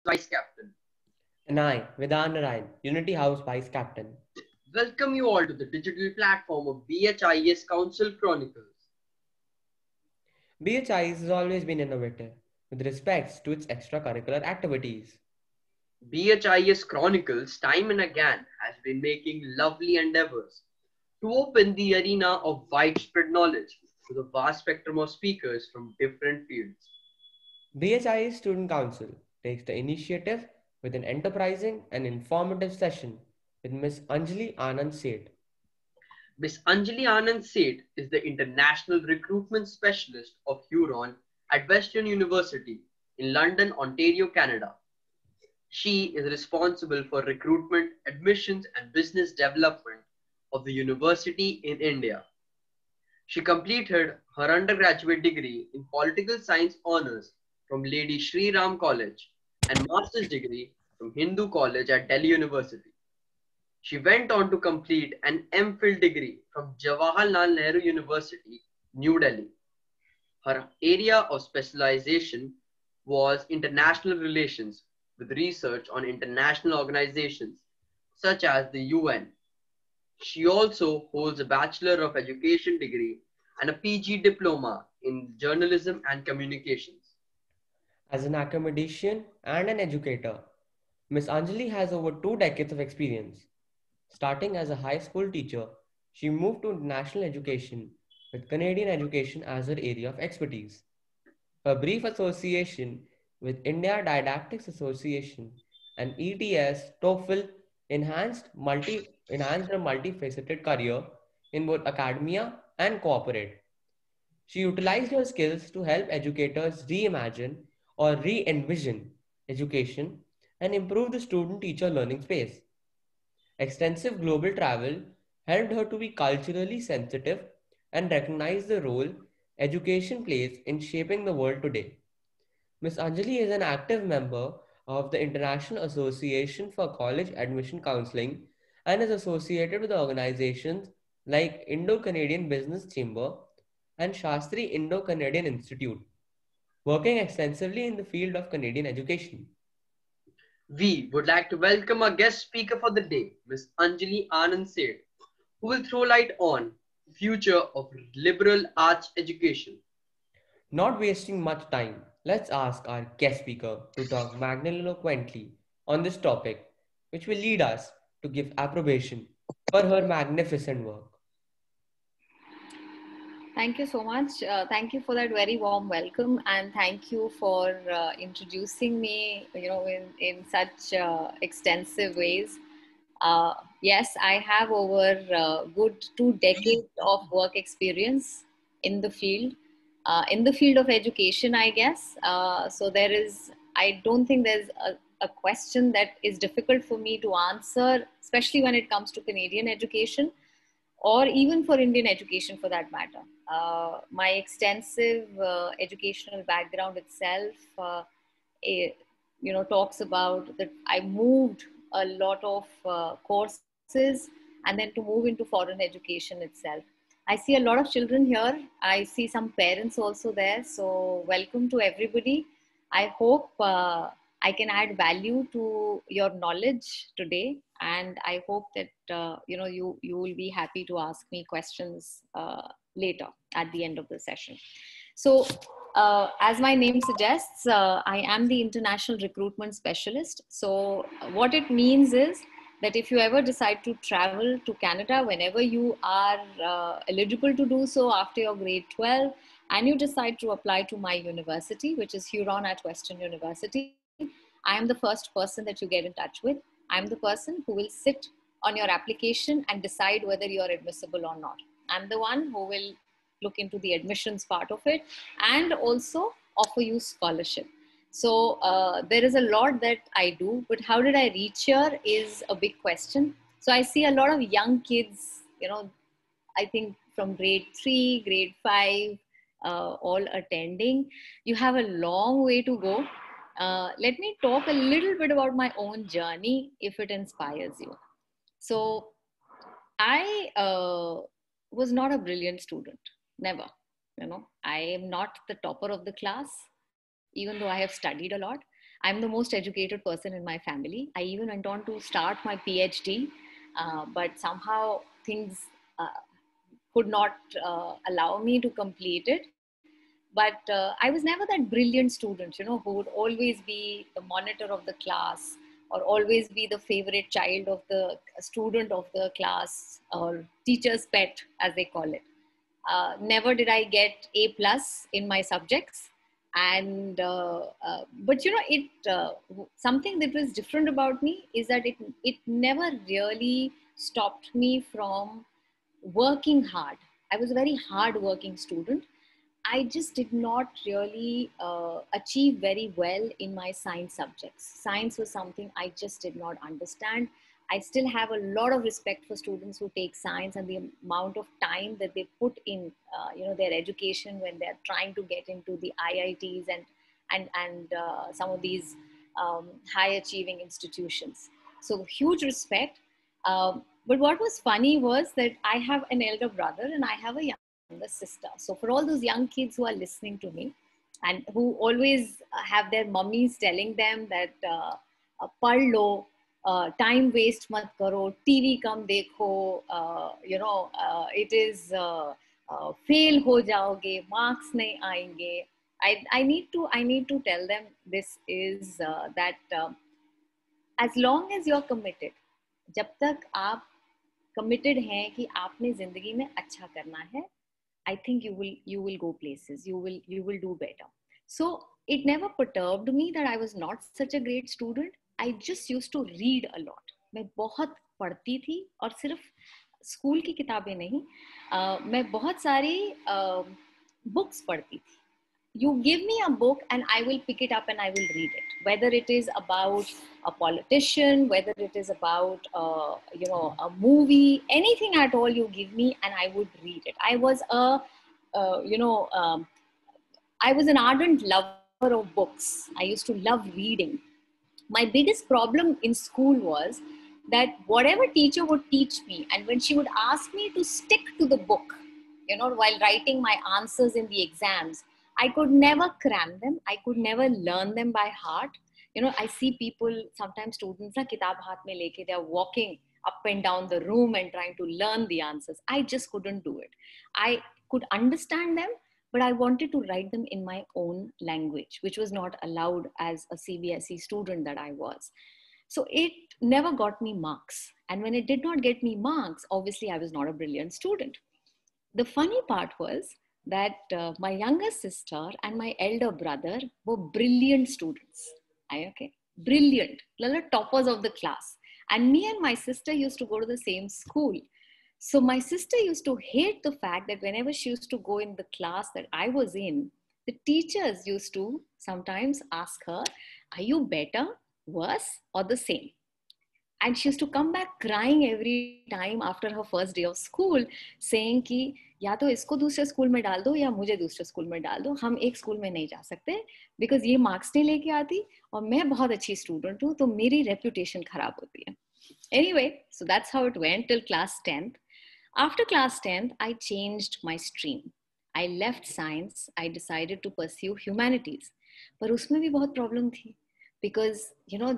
Vice Captain. And I, Vedant Narayan, Unity House Vice Captain. Welcome you all to the digital platform of BHIS Council Chronicles. BHIS has always been innovative with respect to its extracurricular activities. BHIS Chronicles, time and again, has been making lovely endeavors to open the arena of widespread knowledge to the vast spectrum of speakers from different fields. BHIS Student Council takes the initiative with an enterprising and informative session with Ms. Anjali Anand Seth. Miss Anjali Anand Seth is the International Recruitment Specialist of Huron at Western University in London, Ontario, Canada. She is responsible for recruitment, admissions, and business development of the university in India. She completed her undergraduate degree in political science honors from Lady Shri Ram College and master's degree from Hindu College at Delhi University. She went on to complete an MPhil degree from Jawaharlal Nehru University, New Delhi. Her area of specialization was international relations with research on international organizations such as the UN. She also holds a Bachelor of Education degree and a PG diploma in journalism and communications. As an academician and an educator, Ms. Anjali has over 2 decades of experience. Starting as a high school teacher, she moved to international education with Canadian education as her area of expertise. Her brief association with India Didactics Association and ETS TOEFL enhanced her multifaceted career in both academia and corporate. She utilized her skills to help educators reimagine or re-envision education and improve the student-teacher learning space. Extensive global travel helped her to be culturally sensitive and recognize the role education plays in shaping the world today. Ms. Anjali is an active member of the International Association for College Admission Counseling and is associated with organizations like Indo-Canadian Business Chamber and Shastri Indo-Canadian Institute, working extensively in the field of Canadian education. We would like to welcome our guest speaker for the day, Ms. Anjali Anand Seth, who will throw light on the future of liberal arts education. Not wasting much time, let's ask our guest speaker to talk magniloquently on this topic, which will lead us to give approbation for her magnificent work. Thank you so much. Thank you for that very warm welcome, and thank you for introducing me. In such extensive ways. Yes, I have over good 2 decades of work experience in the field, of education, I guess. So there is. I don't think there's a question that is difficult for me to answer, especially when it comes to Canadian education or even for Indian education for that matter. My extensive educational background itself, eh, talks about that I moved a lot of courses and then to move into foreign education itself. I see a lot of children here. I see some parents also there. So welcome to everybody. I hope I can add value to your knowledge today, and I hope that you will be happy to ask me questions later at the end of the session. So, as my name suggests, I am the international recruitment specialist. So, what it means is that if you ever decide to travel to Canada, whenever you are eligible to do so after your grade 12, and you decide to apply to my university, which is Huron at Western University, I am the first person that you get in touch with. I'm the person who will sit on your application and decide whether you're admissible or not. I'm the one who will look into the admissions part of it and also offer you scholarship. So there is a lot that I do, but how did I reach here is a big question. So I see a lot of young kids, I think from grade 3, grade 5, all attending. You have a long way to go. Let me talk a little bit about my own journey if it inspires you. So I was not a brilliant student, never. I am not the topper of the class, even though I have studied a lot. I'm the most educated person in my family. I even went on to start my PhD, but somehow things uh, could not allow me to complete it. But I was never that brilliant student, who would always be the monitor of the class or always be the favorite child of the student of the class or teacher's pet, as they call it. Never did I get A plus in my subjects. And but it something that was different about me is that it never really stopped me from working hard. I was a very hard working student. I just did not really achieve very well in my science subjects. Science was something I just did not understand. I still have a lot of respect for students who take science and the amount of time that they put in, their education when they're trying to get into the IITs and some of these high achieving institutions. So huge respect. But what was funny was that I have an elder brother and I have a younger sister. So for all those young kids who are listening to me and who always have their mummies telling them that pad lo, time waste mat karo, TV kam dekho, it is fail ho jaoge, marks nahi aayenge. I need to tell them this is that as long as you're committed, जब तक आप committed हैं कि आपने जिंदगी में अच्छा करना है, I think you will go places. You will do better. So it never perturbed me that I was not such a great student. I just used to read a lot. मैं बहुत पढ़ती थी और सिर्फ स्कूल की किताबें नहीं, मैं बहुत सारी बुक्स पढ़ती थी. You give me a book and I will pick it up and I will read it. Whether it is about a politician, whether it is about a movie, anything at all you give me and I would read it. I was I was an ardent lover of books. I used to love reading. My biggest problem in school was that whatever teacher would teach me, and when she would ask me to stick to the book, while writing my answers in the exams, I could never cram them. I could never learn them by heart. I see people, sometimes students, na kitab haath mein leke, they are walking up and down the room and trying to learn the answers. I just couldn't do it. I could understand them, but I wanted to write them in my own language, which was not allowed as a CBSE student that I was. So it never got me marks. And when it did not get me marks, obviously I was not a brilliant student. The funny part was that my younger sister and my elder brother were brilliant students. Okay, brilliant, toppers of the class. And me and my sister used to go to the same school. So my sister used to hate the fact that whenever she used to go in the class that I was in, the teachers used to sometimes ask her, are you better, worse, or the same? And she used to come back crying every time after her first day of school, saying कि या तो इसको दूसरे school में डाल दो या मुझे दूसरे स्कूल में डाल दो, हम एक स्कूल में नहीं जा सकते बिकॉज ये मार्क्स नहीं लेके आती और मैं बहुत अच्छी स्टूडेंट हूँ तो मेरी रेपुटेशन खराब होती है. Anyway, so that's how it went till class 10th. After class 10th, I changed my stream. I left science. I decided to pursue humanities. पर उसमें भी बहुत problem थी because,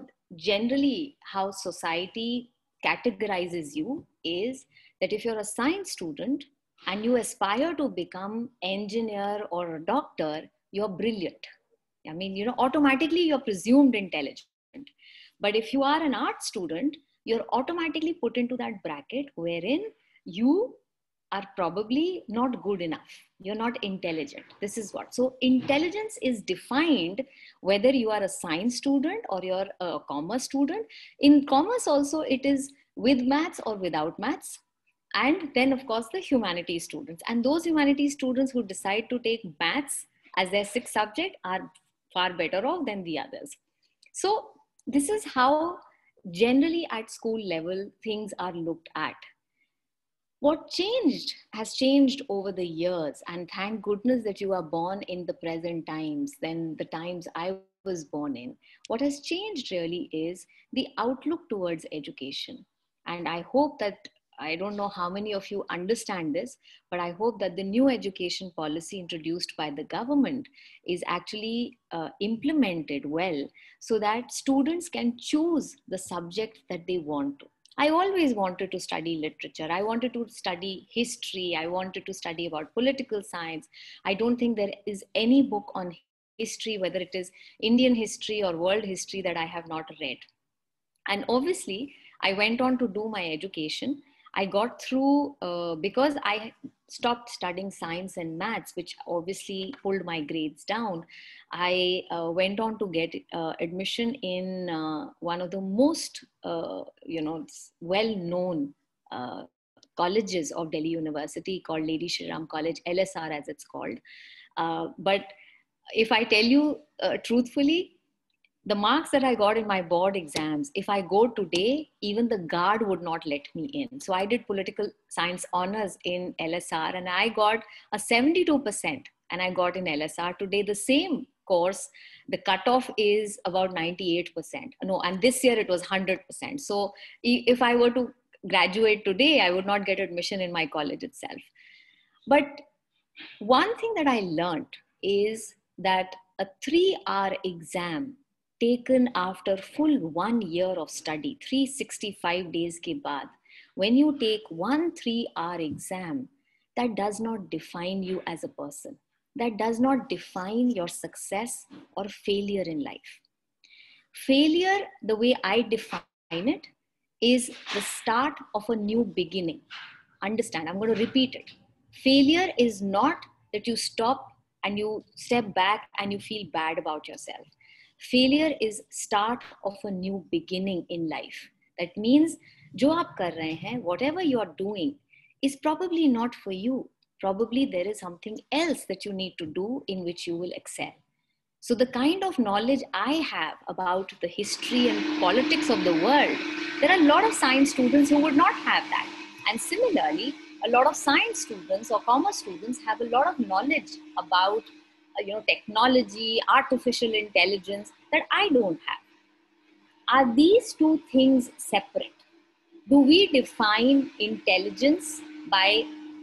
generally how society categorizes you is that if you're a science student and you aspire to become engineer or a doctor, you're brilliant. I mean, automatically you're presumed intelligent. But if you are an art student, you're automatically put into that bracket wherein you are probably not good enough. You're not intelligent. This is what. So intelligence is defined whether you are a science student or you're a commerce student. In commerce also, it is with maths or without maths. And then, of course, the humanities students. And those humanities students who decide to take maths as their sixth subject are far better off than the others. So this is how generally at school level things are looked at. What changed has changed over the years, and thank goodness that you are born in the present times than the times I was born in. What has changed really is the outlook towards education. And I hope that I don't know how many of you understand this, but I hope that the new education policy introduced by the government is actually implemented well, so that students can choose the subject that they want to. I always wanted to study literature. I wanted to study history. I wanted to study about political science. I don't think there is any book on history, whether it is Indian history or world history, that I have not read. And obviously, I went on to do my education. I got through because I stopped studying science and maths, which obviously pulled my grades down. I went on to get admission in one of the most, well-known colleges of Delhi University, called Lady Shri Ram College, LSR as it's called. But if I tell you truthfully, the marks that I got in my board exams, if I go today, even the guard would not let me in. So I did political science honors in LSR and I got a 72%, and I got in LSR. Today, the same course, the cutoff is about 98%. No, and this year it was 100%. So if I were to graduate today, I would not get admission in my college itself. But one thing that I learned is that a 3-hour exam taken after full 1 year of study, 365 days ke baad, when you take one 3-hour exam, that does not define you as a person. That does not define your success or failure in life. Failure, the way I define it, is the start of a new beginning. Understand, I'm going to repeat it. Failure is not that you stop and you step back and you feel bad about yourself. Failure is start of a new beginning in life. That means जो आप कर रहे हैं, whatever you are doing is probably not for you. Probably there is something else that you need to do in which you will excel. So the kind of knowledge I have about the history and politics of the world, there are a lot of science students who would not have that. And similarly, a lot of science students or commerce students have a lot of knowledge about technology, artificial intelligence that I don't have. Are these two things separate? Do we define intelligence by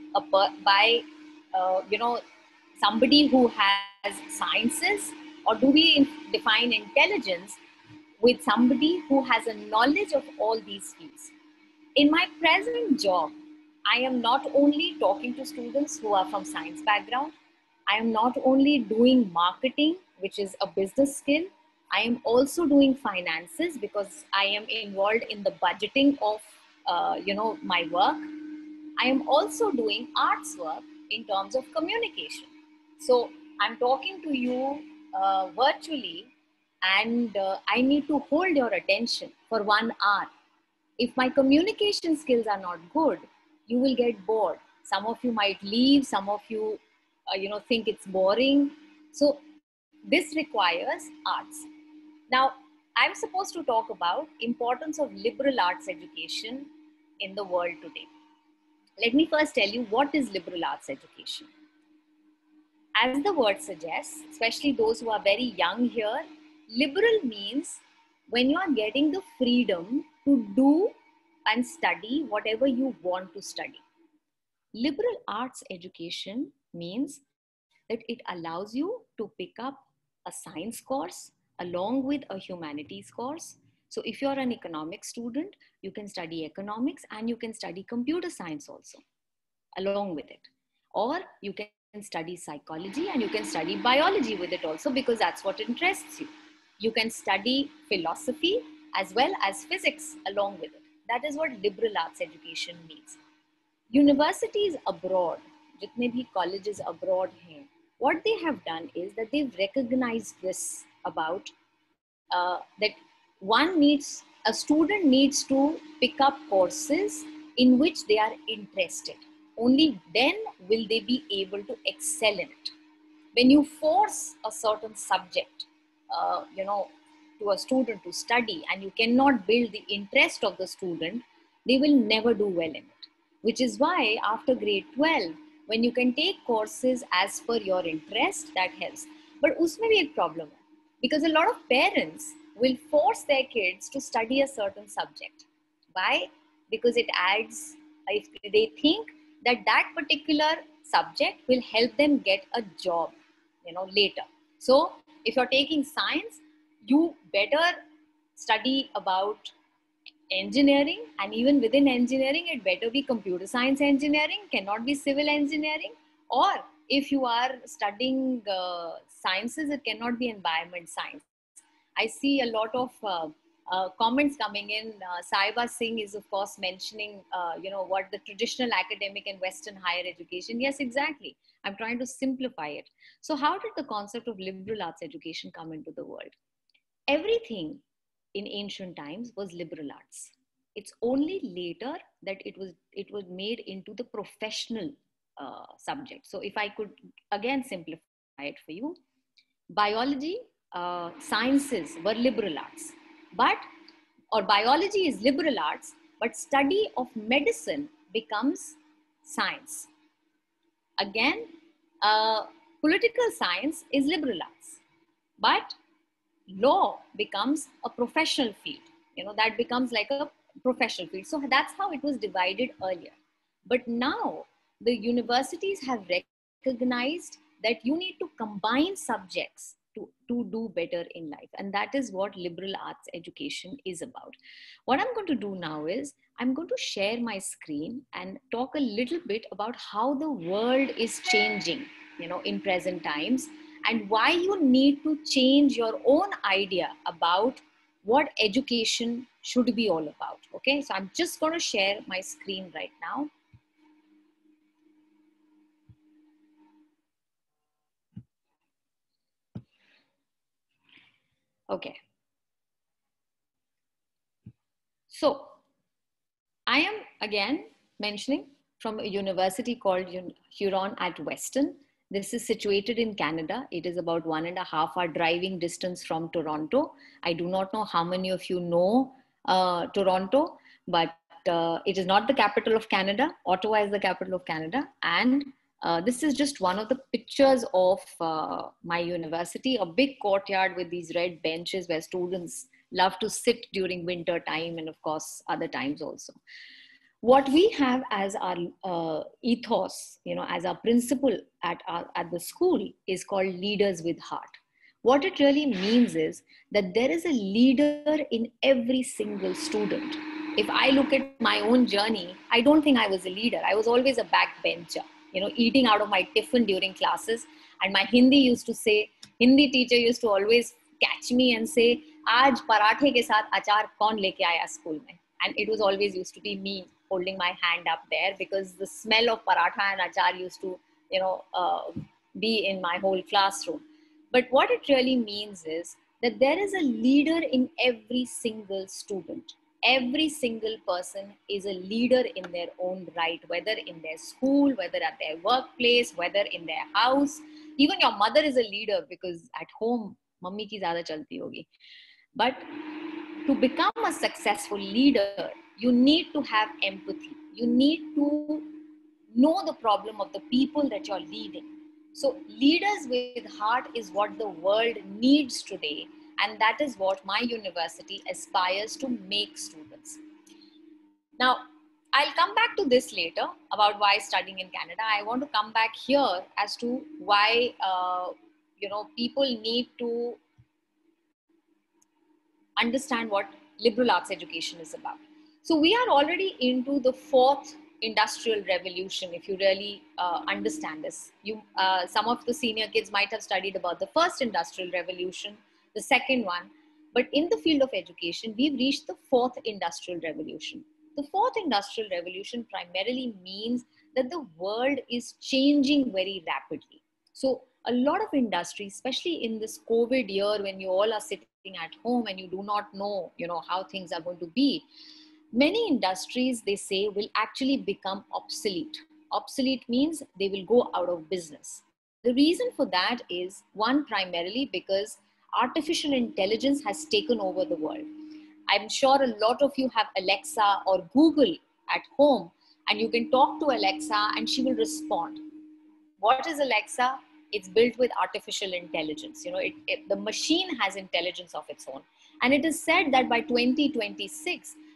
somebody who has sciences, or do we define intelligence with somebody who has a knowledge of all these fields? In my present job, I am not only talking to students who are from science background. I am not only doing marketing, which is a business skill. I am also doing finances because I am involved in the budgeting of my work. I am also doing arts work in terms of communication. So I'm talking to you virtually, and I need to hold your attention for 1 hour. If my communication skills are not good, you will get bored. Some of you might leave. Some of you, think it's boring. So this requires arts. Now, I'm supposed to talk about importance of liberal arts education in the world today. Let me first tell you what is liberal arts education. As the word suggests, especially those who are very young here, liberal means when you are getting the freedom to do and study whatever you want to study. Liberal arts education means that it allows you to pick up a science course along with a humanities course. So if you're an economics student, you can study economics and you can study computer science also along with it. Or you can study psychology and you can study biology with it also, because that's what interests you. You can study philosophy as well as physics along with it. That is what liberal arts education means. Universities abroad, jitne bhi colleges abroad hain, what they have done is that they've recognized this about that a student needs to pick up courses in which they are interested. Only then will they be able to excel in it. When you force a certain subject, to a student to study, and you cannot build the interest of the student, they will never do well in it. Which is why after grade 12, when you can take courses as per your interest, that helps. But usme bhi ek problem hai, because a lot of parents will force their kids to study a certain subject. Why? Because it adds if they think that that particular subject will help them get a job, later. So if you're taking science, you better study about engineering, and even within engineering, it better be computer science engineering, cannot be civil engineering. Or if you are studying sciences, it cannot be environment science. I see a lot of comments coming in. Saiba Singh is of course mentioning, what the traditional academic and Western higher education. Yes, exactly. I'm trying to simplify it. So how did the concept of liberal arts education come into the world? Everything in ancient times was liberal arts. It's only later that it was made into the professional subject. So if I could again simplify it for you, biology, sciences were liberal arts, or biology is liberal arts, but study of medicine becomes science. Again, political science is liberal arts, but law becomes a professional field. That becomes like a professional field. So that's how it was divided earlier. But now the universities have recognized that you need to combine subjects to do better in life. And that is what liberal arts education is about. What I'm going to do now is I'm going to share my screen and talk a little bit about how the world is changing, in present times, and why you need to change your own idea about what education should be all about. Okay, so I'm just going to share my screen right now. Okay. So I am again mentioning from a university called Huron at Western. This is situated in Canada. It is about 1.5 hour driving distance from Toronto. I do not know how many of you know Toronto, but it is not the capital of Canada. Ottawa is the capital of Canada. And this is just one of the pictures of my university, a big courtyard with these red benches where students love to sit during winter time, and of course other times also. What we have as our ethos, as our principle at the school is called Leaders with Heart. What it really means is that there is a leader in every single student. If I look at my own journey, I don't think I was a leader. I was always a backbencher, eating out of my tiffin during classes. And my Hindi teacher used to always catch me and say, "Aaj parathe ke saath achar kaun leke aaya school mein?" And it was always used to be me holding my hand up there, because the smell of paratha and achar used to, be in my whole classroom. But what it really means is that there is a leader in every single student. Every single person is a leader in their own right, whether in their school, whether at their workplace, whether in their house. Even your mother is a leader, because at home, mummy ki zyada chalti hogi. But to become a successful leader, you need to have empathy. You need to know the problem of the people that you're leading. So Leaders with Heart is what the world needs today. And that is what my university aspires to make students. Now, I'll come back to this later about why studying in Canada. I want to come back here as to why, people need to understand what liberal arts education is about. So we are already into the fourth industrial revolution. If you really understand this, some of the senior kids might have studied about the first industrial revolution, the second one, but in the field of education, we've reached the fourth industrial revolution. The fourth industrial revolution primarily means that the world is changing very rapidly. So a lot of industries, especially in this COVID year when you all are sitting at home and you do not know, how things are going to be, many industries, they say, will actually become obsolete. Obsolete means they will go out of business. The reason for that is, one, primarily because artificial intelligence has taken over the world. I'm sure a lot of you have Alexa or Google at home, and you can talk to Alexa and she will respond. What is Alexa? It's built with artificial intelligence. The machine has intelligence of its own. And it is said that by 2026,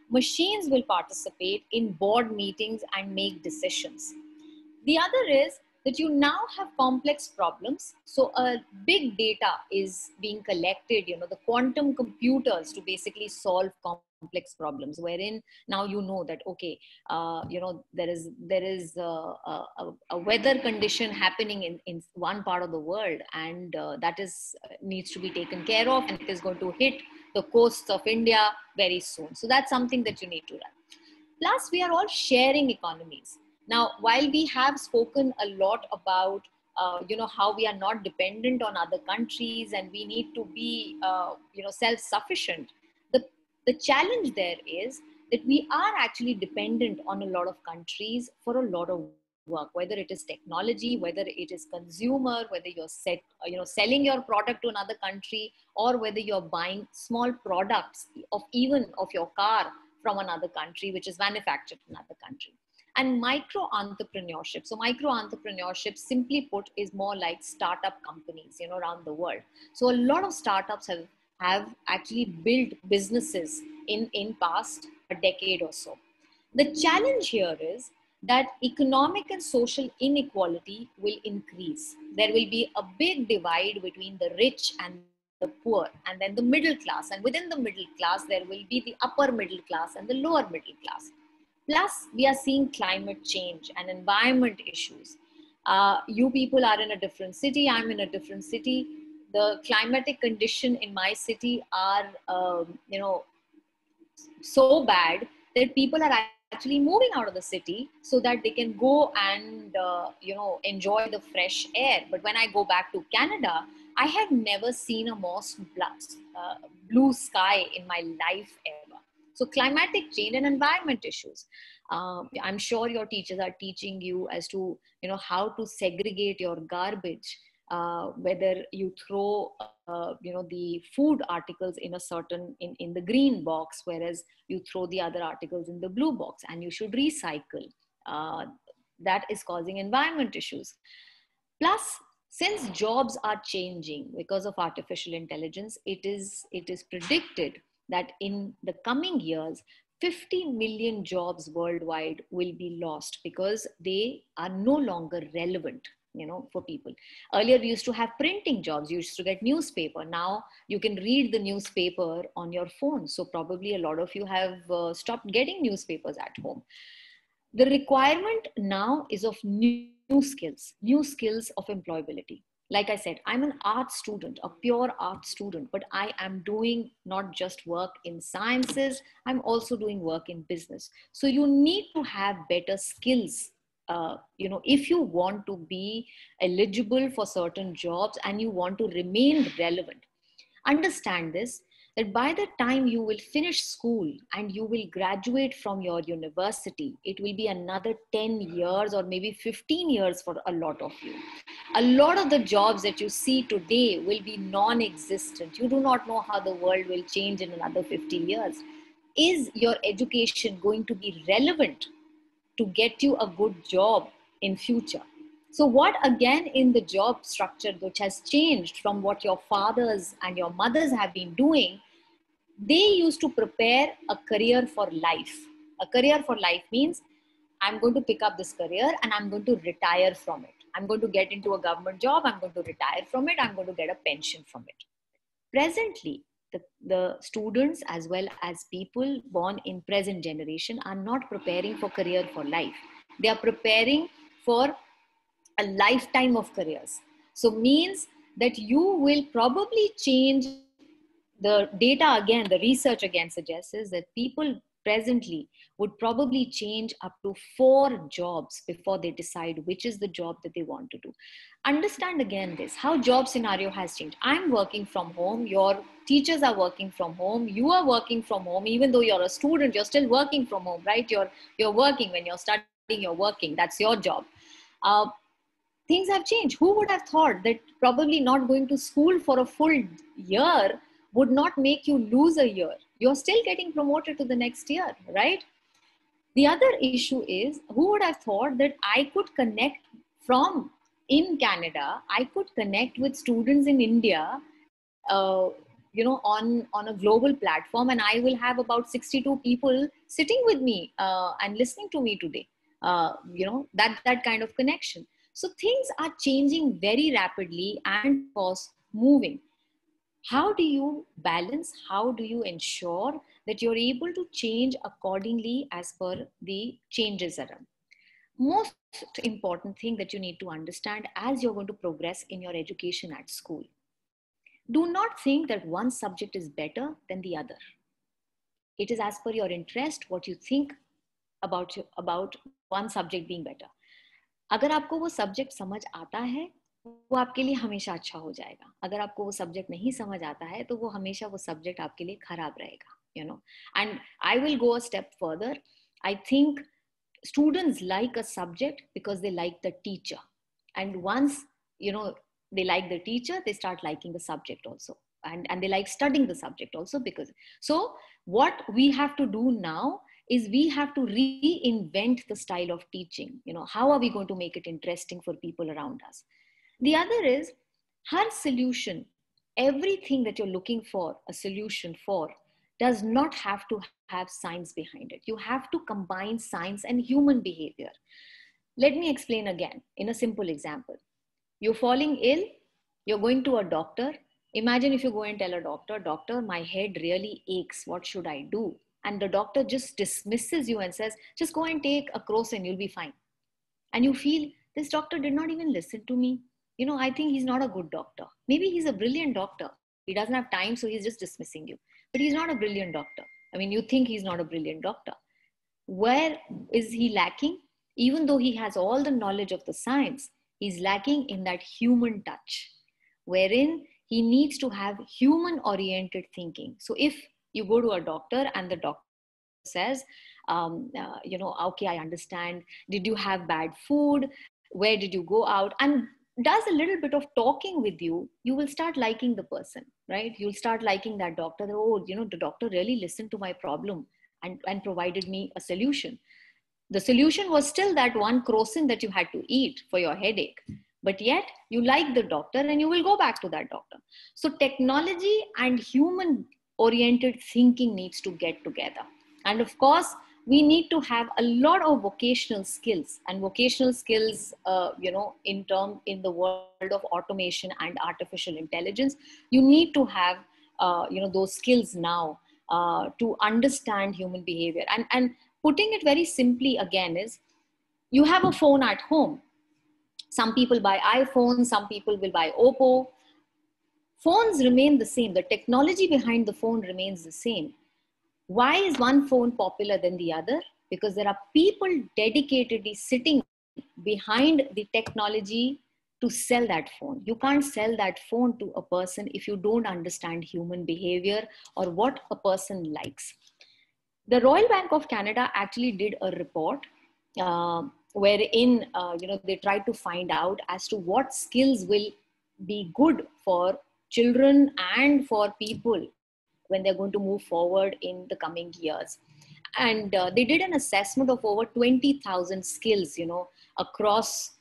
machines will participate in board meetings and make decisions. The other is that you now have complex problems. So a big data is being collected, the quantum computers to basically solve complex problems, wherein now you know that, okay, there is a weather condition happening in one part of the world, and that is needs to be taken care of, and it is going to hit the coasts of India very soon. So that's something that you need to run. Plus, we are all sharing economies. Now, while we have spoken a lot about, how we are not dependent on other countries and we need to be, self-sufficient, the challenge there is that we are actually dependent on a lot of countries for a lot of work, whether it is technology, whether it is consumer, whether you're selling your product to another country, or whether you're buying small products of your car from another country, which is manufactured in another country. And micro entrepreneurship. So micro entrepreneurship, simply put, is more like startup companies, around the world. So a lot of startups have actually built businesses in past a decade or so. The challenge here is that economic and social inequality will increase. There will be a big divide between the rich and the poor, and then the middle class. And within the middle class, there will be the upper middle class and the lower middle class. Plus, we are seeing climate change and environment issues. You people are in a different city. I'm in a different city. The climatic condition in my city are, so bad that people are actually moving out of the city so that they can go and enjoy the fresh air. But when I go back to Canada, I have never seen a more blue sky in my life ever. So climatic change and environment issues. I'm sure your teachers are teaching you as to how to segregate your garbage. Whether you throw the food articles in a certain in the green box, whereas you throw the other articles in the blue box, and you should recycle. That is causing environment issues. Plus, since jobs are changing because of artificial intelligence, it is predicted that in the coming years 50 million jobs worldwide will be lost because they are no longer relevant for people. Earlier we used to have printing jobs. You used to get newspaper. Now you can read the newspaper on your phone. So probably a lot of you have stopped getting newspapers at home. The requirement now is of new skills of employability. Like I said, I'm an art student, a pure art student, but I am doing not just work in sciences, I'm also doing work in business. So you need to have better skills. If you want to be eligible for certain jobs and you want to remain relevant, understand this, that by the time you will finish school and you will graduate from your university, it will be another 10 years or maybe 15 years for a lot of you. A lot of the jobs that you see today will be non-existent. You do not know how the world will change in another 50 years. Is your education going to be relevant to get you a good job in future? So what again in the job structure which has changed from what your fathers and your mothers have been doing, they used to prepare a career for life. A career for life means I'm going to pick up this career and I'm going to retire from it. I'm going to get into a government job. I'm going to retire from it. I'm going to get a pension from it. Presently, the students as well as people born in present generation are not preparing for career for life. They are preparing for a lifetime of careers. So means that you will probably change the data again, the research again suggests is that people presently would probably change up to 4 jobs before they decide which is the job that they want to do. Understand again this, how job scenario has changed. I'm working from home, your teachers are working from home, you are working from home, even though you're a student, you're still working from home, right? You're working when you're studying, you're working, that's your job. Things have changed. Who would have thought that probably not going to school for a full year would not make you lose a year? You're still getting promoted to the next year, right? The other issue is, who would have thought that I could connect in Canada, I could connect with students in India on a global platform, and I will have about 62 people sitting with me and listening to me today. That kind of connection. So things are changing very rapidly and of course moving. How do you balance? How do you ensure that you're able to change accordingly as per the changes around? Most important thing that you need to understand as you're going to progress in your education at school. Do not think that one subject is better than the other. It is as per your interest, what you think about one subject being better. अगर आपको वो subject समझ आता है, वो आपके लिए हमेशा अच्छा हो जाएगा. अगर आपको वो सब्जेक्ट नहीं समझ आता है, तो वो हमेशा वो सब्जेक्ट आपके लिए खराब रहेगा. And I will go a step further. I think students like a subject because they like the teacher, and once they like the teacher, they start liking the subject also, and they like studying the subject also. Because so what we have to do now is we have to reinvent the style of teaching. How are we going to make it interesting for people around us? The other is her solution, everything that you're looking for a solution for does not have to have science behind it. You have to combine science and human behavior. Let me explain again in a simple example. You're falling ill, you're going to a doctor. Imagine if you go and tell a doctor, "Doctor, my head really aches. What should I do?" And the doctor just dismisses you and says, "Just go and take a Crocin, you'll be fine." And you feel, this doctor did not even listen to me. I think he's not a good doctor. Maybe he's a brilliant doctor. He doesn't have time, so he's just dismissing you. But he's not a brilliant doctor. I mean, you think he's not a brilliant doctor. Where is he lacking? Even though he has all the knowledge of the science, he's lacking in that human touch, wherein he needs to have human-oriented thinking. So if you go to a doctor and the doctor says, okay, I understand. Did you have bad food? Where did you go out? And does a little bit of talking with you, you will start liking the person, right? You'll start liking that doctor. Oh, the doctor really listened to my problem and provided me a solution. The solution was still that one Crocin that you had to eat for your headache. But yet you like the doctor and you will go back to that doctor. So technology and human-oriented thinking needs to get together. And of course, we need to have a lot of vocational skills, and vocational skills, in the world of automation and artificial intelligence. You need to have, those skills now to understand human behavior. And putting it very simply again is, you have a phone at home. Some people buy iPhone, some people will buy Oppo. Phones remain the same. The technology behind the phone remains the same. Why is one phone popular than the other? Because there are people dedicatedly sitting behind the technology to sell that phone. You can't sell that phone to a person if you don't understand human behavior or what a person likes. The Royal Bank of Canada actually did a report wherein they tried to find out as to what skills will be good for children and for people when they're going to move forward in the coming years. And they did an assessment of over 20,000 skills, across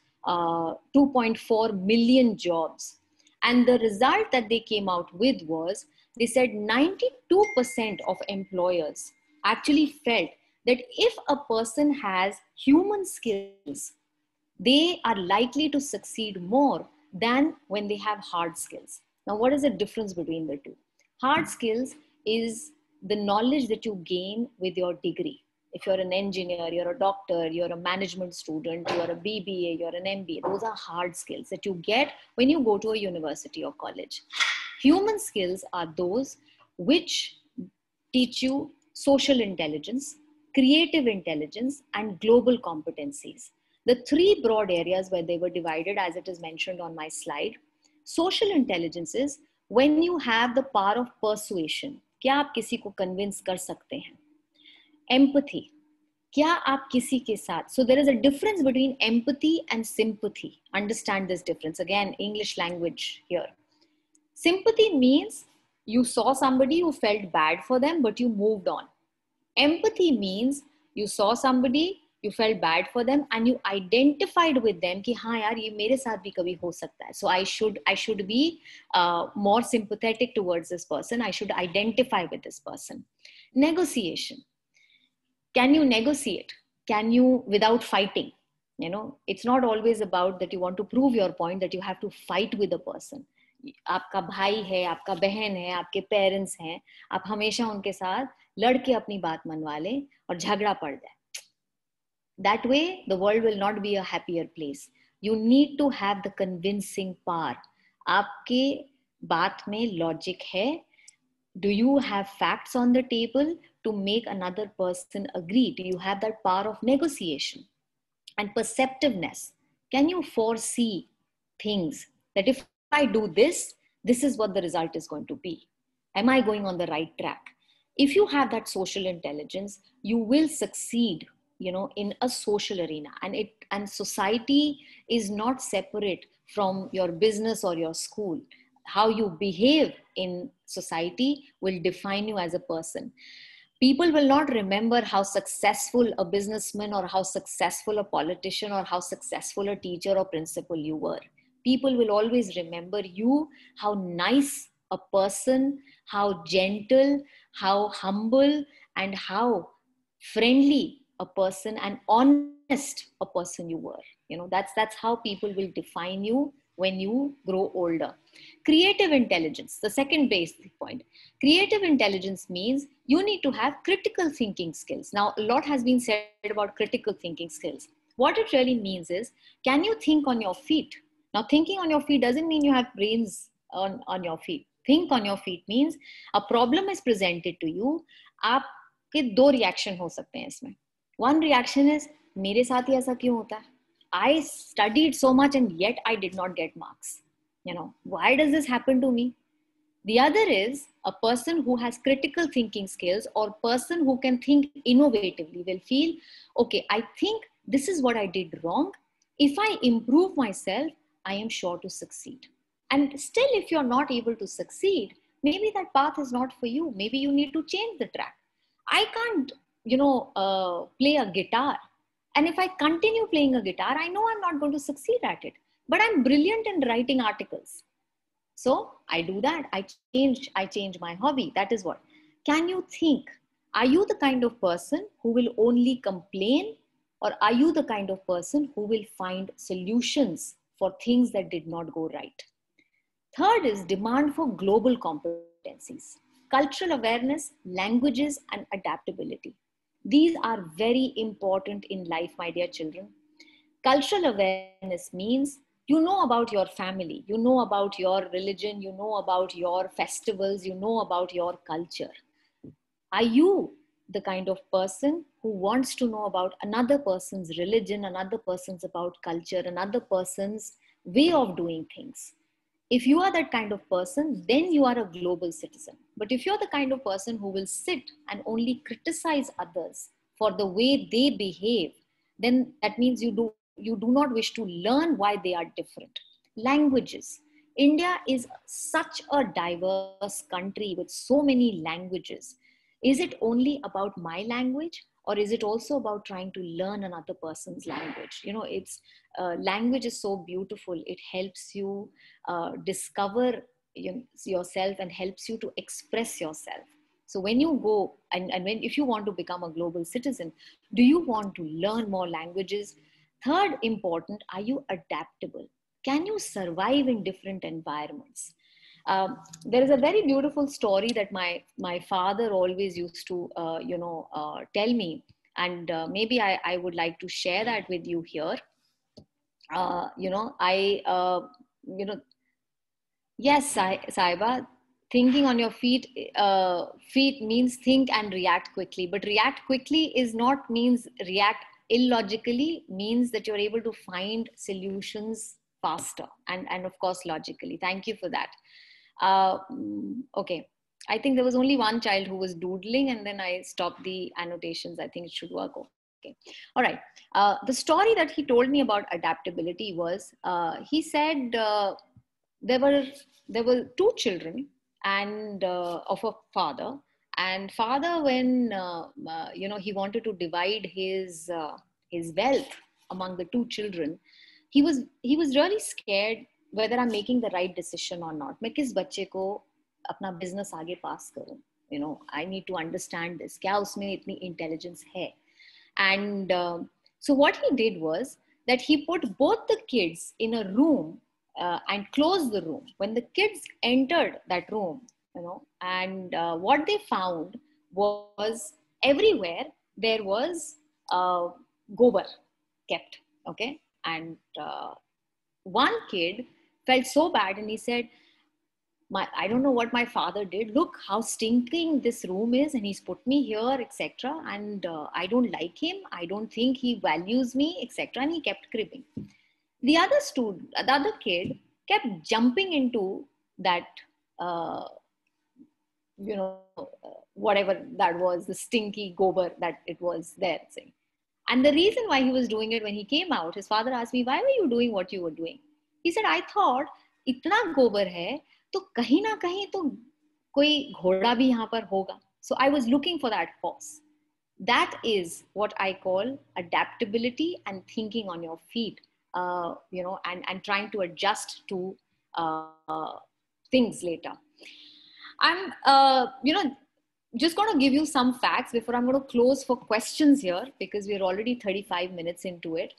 2.4 million jobs. And the result that they came out with was, they said 92% of employers actually felt that if a person has human skills, they are likely to succeed more than when they have hard skills. Now, what is the difference between the two? Hard skills is the knowledge that you gain with your degree. If you're an engineer, you're a doctor, you're a management student, you're a BBA, you're an MBA, those are hard skills that you get when you go to a university or college. Human skills are those which teach you social intelligence, creative intelligence, and global competencies. The three broad areas where they were divided, as it is mentioned on my slide. Social intelligence is when you have the power of persuasion. क्या आप किसी को convince कर सकते हैं? Empathy. क्या आप किसी के साथ? So there is a difference between empathy and sympathy. Understand this difference. Again, English language here. Sympathy means you saw somebody, you felt bad for them, but you moved on. Empathy means you saw somebody, you felt bad for them, and you identified with them कि हाँ यार ये मेरे साथ भी कभी हो सकता है. So I should be more sympathetic towards this person. I should identify with this person. Negotiation. Can you negotiate? Can you, without fighting? You know, it's not always about that you want to prove your point, that you have to fight with a person. आपका भाई है, आपका बहन है, आपके parents हैं, आप हमेशा उनके साथ लड़के अपनी बात मनवा लें और झगड़ा पड़ जाए. That way, the world will not be a happier place. You need to have the convincing power. आपके बात में logic है. Do you have facts on the table to make another person agree? Do you have that power of negotiation? And perceptiveness. Can you foresee things that if I do this, this is what the result is going to be? Am I going on the right track? If you have that social intelligence, you will succeed, you know, in a social arena. And society is not separate from your business or your school. How you behave in society will define you as a person. People will not remember how successful a businessman or how successful a politician or how successful a teacher or principal you were. People will always remember you, how nice a person, how gentle, how humble, and how friendly a person and honest a person you were. You know, that's how people will define you when you grow older. Creative intelligence, the second basic point. Creative intelligence means you need to have critical thinking skills. Now, a lot has been said about critical thinking skills. What it really means is, can you think on your feet? Now, thinking on your feet doesn't mean you have brains on your feet. Think on your feet means a problem is presented to you. आपके दो reaction हो सकते हैं इसमें. One reaction is, मेरे साथ ही ऐसा क्यों होता है? I studied so much and yet I did not get marks. You know, why does this happen to me? The other is a person who has critical thinking skills or person who can think innovatively will feel, okay, I think this is what I did wrong. If I improve myself, I am sure to succeed. And still, if you're not able to succeed, maybe that path is not for you. Maybe you need to change the track. I can't, play a guitar. And if I continue playing a guitar, I know I'm not going to succeed at it. But I'm brilliant in writing articles. So I do that. I change my hobby. That is what. Can you think? Are you the kind of person who will only complain, or are you the kind of person who will find solutions for things that did not go right? Third is demand for global competencies, cultural awareness, languages, and adaptability. These are very important in life, my dear children. Cultural awareness means you know about your family, you know about your religion, you know about your festivals, you know about your culture. Are you the kind of person who wants to know about another person's religion, another person's about culture, another person's way of doing things? If you are that kind of person, then you are a global citizen. But if you're the kind of person who will sit and only criticize others for the way they behave, then that means you do not wish to learn why they are different. Languages. India is such a diverse country with so many languages. Is it only about my language, or is it also about trying to learn another person's language? You know, it's language is so beautiful. It helps you discover yourself and helps you to express yourself. So when you go if you want to become a global citizen, do you want to learn more languages? Third important, are you adaptable? Can you survive in different environments? There is a very beautiful story that my father always used to tell me, and maybe I would like to share that with you here. Yes, Saiba, thinking on your feet means think and react quickly, but react quickly is not means react illogically, means that you're able to find solutions faster and of course logically. Thank you for that. Okay, I think there was only one child who was doodling and then I stopped the annotations. I think it should work. Okay, all right. The story that he told me about adaptability was, he said there were two children and of a father, and father, when he wanted to divide his his wealth among the two children, he was really scared whether I'm making the right decision or not. मैं किस बच्चे को अपना business आगे pass करूं? You know, I need to understand this. क्या उसमें इतनी intelligence है? And so what he did was that he put both the kids in a room and closed the room. When the kids entered that room, you know, and what they found was everywhere there was gobar kept, okay? And one kid felt so bad and he said, I don't know what my father did. Look how stinking this room is, and he's put me here, etc. And I don't like him. I don't think he values me, etc. And he kept cribbing. The other kid kept jumping into that, whatever that was, the stinky gobar that it was there. Saying. And the reason why he was doing it, when he came out, his father asked me, why were you doing what you were doing? He said, I thought, itna gobar hai, तो कहीं ना कहीं तो कोई घोड़ा भी यहाँ पर होगा. So I was looking for that horse. That is what I call adaptability and thinking on your feet, and trying to adjust to things later. I'm, just going to give you some facts before I'm going to close for questions here, because we're already 35 minutes into it.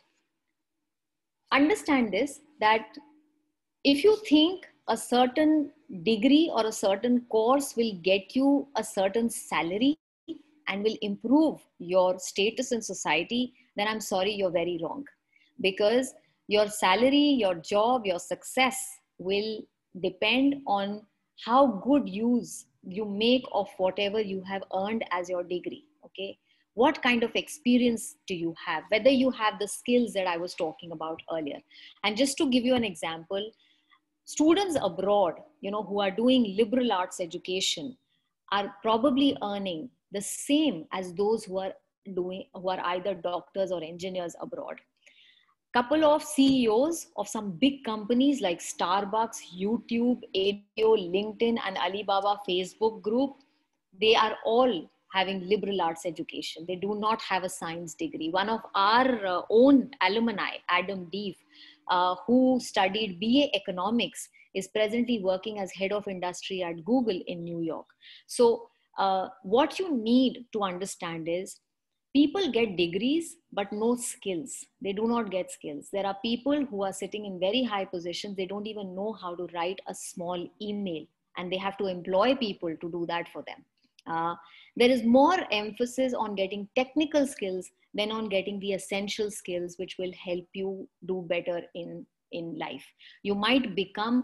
Understand this, that if you think a certain degree or a certain course will get you a certain salary and will improve your status in society, then I'm sorry, you're very wrong. Because your salary, your job, your success will depend on how good use you make of whatever you have earned as your degree, okay? What kind of experience do you have? Whether you have the skills that I was talking about earlier. And just to give you an example, students abroad, who are doing liberal arts education are probably earning the same as those who are either doctors or engineers abroad. Couple of CEOs of some big companies like Starbucks, YouTube, ADO, LinkedIn, and Alibaba Facebook group, they are all having liberal arts education. They do not have a science degree. One of our own alumni, Adam Deef, who studied BA economics, is presently working as head of industry at Google in New York. So what you need to understand is people get degrees, but no skills. They do not get skills. There are people who are sitting in very high positions. They don't even know how to write a small email, and they have to employ people to do that for them. There is more emphasis on getting technical skills than on getting the essential skills which will help you do better in life. You might become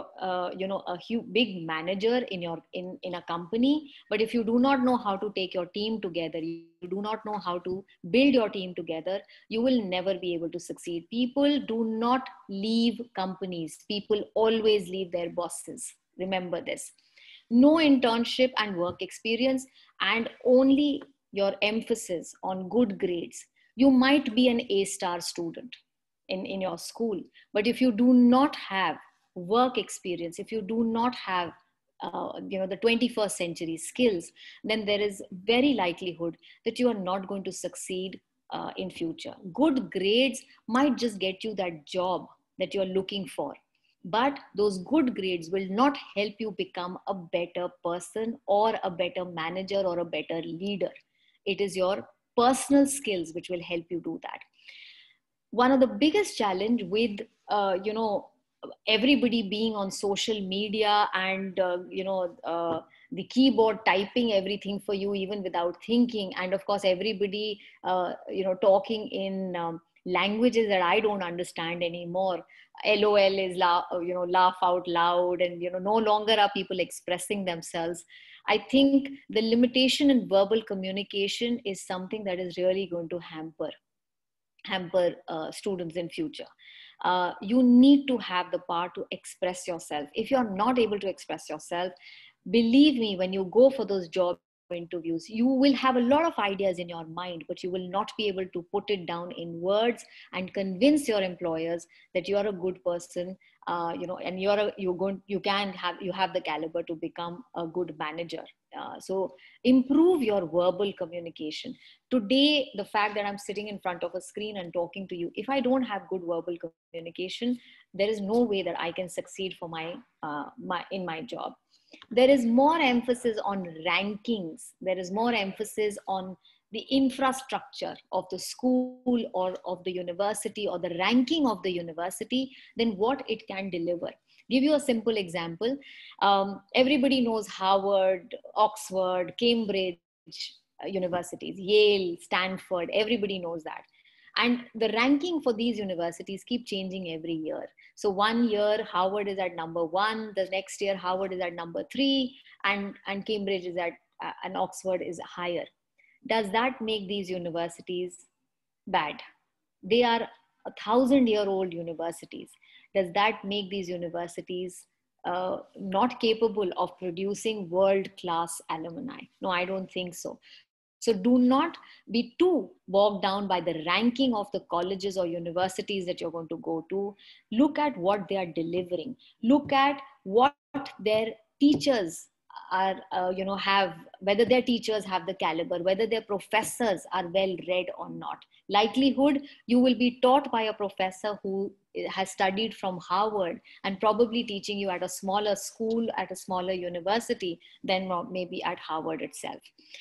a big manager in a company, but if you do not know how to take your team together, you do not know how to build your team together, you will never be able to succeed. People do not leave companies. People always leave their bosses. Remember this. No internship and work experience, and only your emphasis on good grades. You might be an A-star student in your school, but if you do not have work experience, if you do not have the 21st century skills, then there is very likelihood that you are not going to succeed in future. Good grades might just get you that job that you're looking for, but those good grades will not help you become a better person or a better manager or a better leader. It is your personal skills which will help you do that. One of the biggest challenge with, everybody being on social media and, the keyboard typing everything for you, even without thinking. And of course, everybody, talking in languages that I don't understand anymore. LOL is laugh out loud, and no longer are people expressing themselves. I think the limitation in verbal communication is something that is really going to hamper students in future. You need to have the power to express yourself. If you're not able to express yourself, believe me, when you go for those job interviews, you will have a lot of ideas in your mind, but you will not be able to put it down in words and convince your employers that you are a good person, and you have the caliber to become a good manager So improve your verbal communication. Today, the fact that I'm sitting in front of a screen and talking to you, if I don't have good verbal communication, there is no way that I can succeed for in my job. There is more emphasis on rankings. There is more emphasis on the infrastructure of the school or of the university or the ranking of the university than what it can deliver. Give you a simple example. Everybody knows Harvard, Oxford, Cambridge universities, Yale, Stanford, everybody knows that. And the ranking for these universities keep changing every year. So one year Harvard is at number 1, the next year Harvard is at number 3, and Cambridge is at and Oxford is higher. Does that make these universities bad? They are 1,000-year-old universities. Does that make these universities not capable of producing world-class alumni? No, I don't think so. So do not be too bogged down by the ranking of the colleges or universities that you're going to go to. Look at what they are delivering. Look at what their teachers are, have, whether their teachers have the caliber, whether their professors are well read or not. Likelihood, you will be taught by a professor who has studied from Harvard and probably teaching you at a smaller school, at a smaller university than maybe at Harvard itself.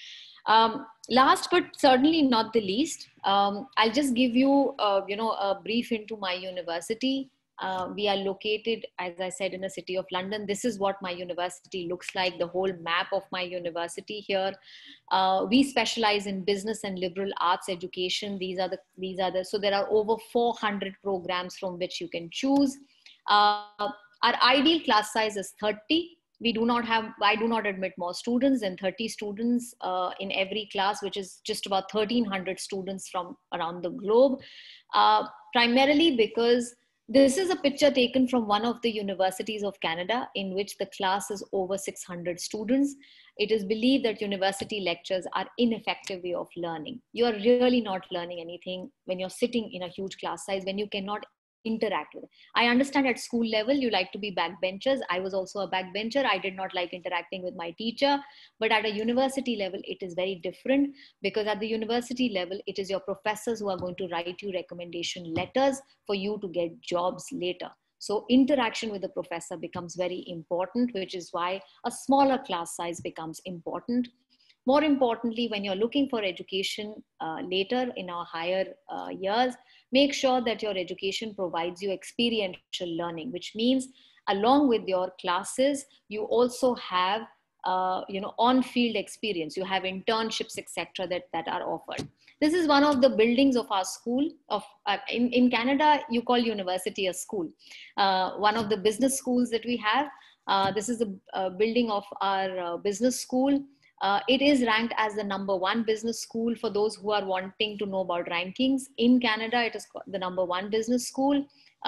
Last but certainly not the least, I'll just give you, a brief into my university. We are located, as I said, in the city of London. This is what my university looks like, the whole map of my university here. We specialize in business and liberal arts education. So there are over 400 programs from which you can choose. Our ideal class size is 30. I do not admit more students than 30 students in every class, which is just about 1,300 students from around the globe. Primarily because this is a picture taken from one of the universities of Canada in which the class is over 600 students. It is believed that university lectures are ineffective way of learning. You are really not learning anything when you're sitting in a huge class size, when you cannot interact with it. I understand at school level you like to be backbenchers. I was also a backbencher. I did not like interacting with my teacher. But at a university level, it is very different, because at the university level, it is your professors who are going to write you recommendation letters for you to get jobs later. So interaction with the professor becomes very important, which is why a smaller class size becomes important. More importantly, when you're looking for education later in our higher years, make sure that your education provides you experiential learning, which means along with your classes, you also have on-field experience. You have internships, etc., that are offered. This is one of the buildings of our school. In Canada, you call university a school. One of the business schools that we have. This is a building of our business school. It is ranked as the #1 business school. For those who are wanting to know about rankings, in Canada, it is the #1 business school.